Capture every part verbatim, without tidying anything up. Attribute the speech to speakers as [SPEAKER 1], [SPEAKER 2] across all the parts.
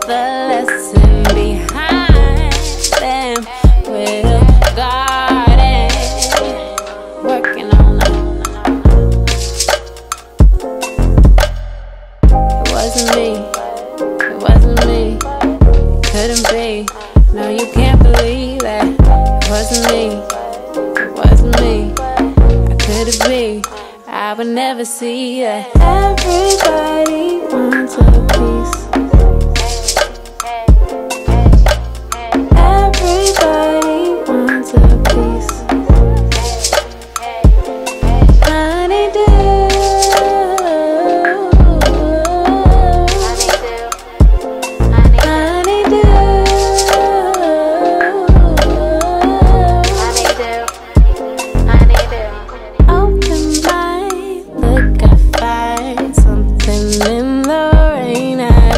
[SPEAKER 1] the lesson behind them. Will garden working on it. It wasn't me. It wasn't me. Couldn't be. No, you can't believe that. It wasn't me. It wasn't me. How could it be? I would never see that. Everybody wants a piece. Everybody wants a piece. Honeydew.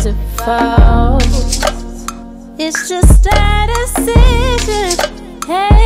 [SPEAKER 1] It's just a decision. Hey.